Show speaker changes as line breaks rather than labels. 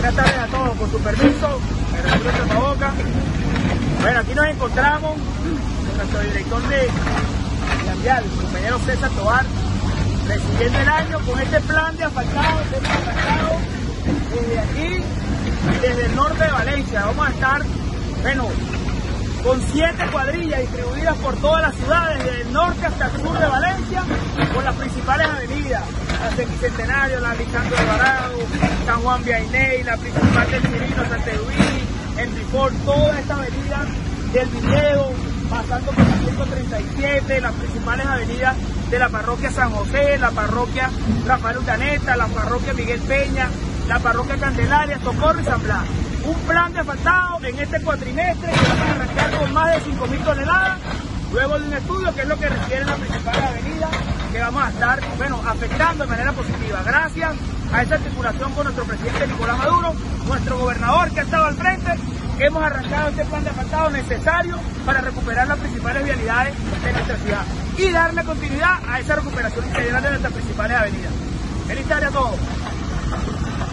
Buenas tardes a todos, con su permiso, me retiro el tapabocas. Bueno, aquí nos encontramos con nuestro director de Ambial, el compañero César Tobar, recibiendo el año con este plan de asfaltado, desde aquí y desde el norte de Valencia. Vamos a estar, bueno, con 7 cuadrillas distribuidas por toda la ciudad, desde el norte hasta el sur de Valencia, con las principales avenidas, la Bicentenario, la Alejandro Alvarado, San Juan Vianney, la principal del Cirino, Santa Eduví, Henry Ford, toda esta avenida del Villedo, pasando por la 137, las principales avenidas de la parroquia San José, la parroquia Rafael Urdaneta, la parroquia Miguel Peña, la parroquia Candelaria, Socorro y San Blas. Un plan de asfaltado en este cuatrimestre que vamos a arrancar con más de 5.000 toneladas, luego de un estudio que es lo que requieren las principales avenidas, que vamos a estar, bueno, afectando de manera positiva. Gracias a esa articulación con nuestro presidente Nicolás Maduro, nuestro gobernador que ha estado al frente, que hemos arrancado este plan de asfaltado necesario para recuperar las principales vialidades de nuestra ciudad y darle continuidad a esa recuperación integral de nuestras principales avenidas. Feliz tarde a todos.